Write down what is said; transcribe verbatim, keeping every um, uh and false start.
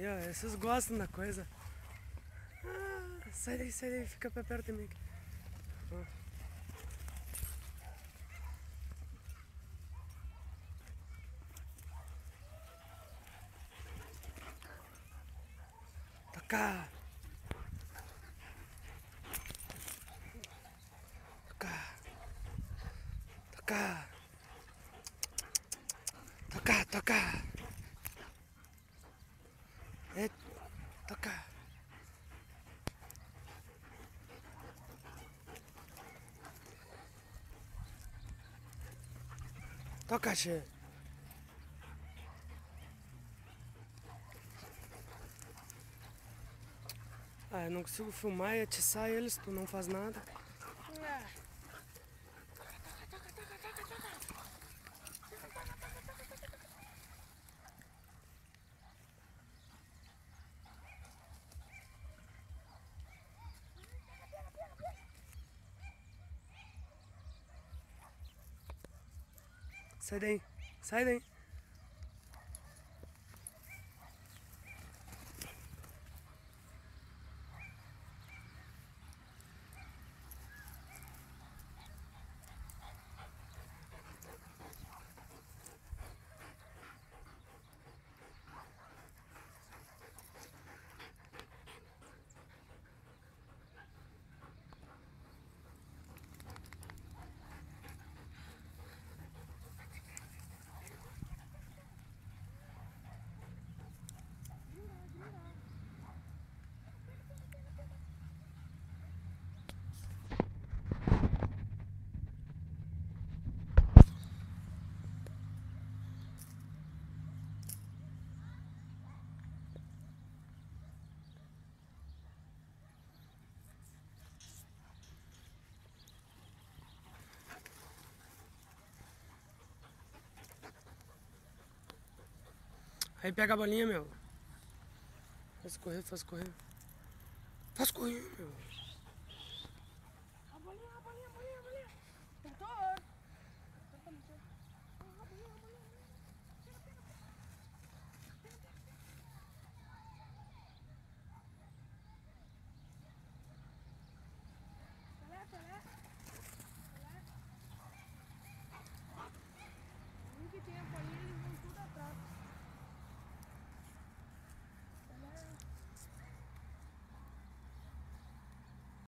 Aí, ó, esses gostam da coisa. Ah, sai daí, sai daí, fica pra perto de mim. Ó. Toca! Toca! Toca! Toca, toca! É, toca! Toca, che! Ah, eu não consigo filmar e atiçar eles, tu não faz nada. Sai daí, sai daí. Aí pega a bolinha, meu. Faz correr, faz correr. Faz correr, meu.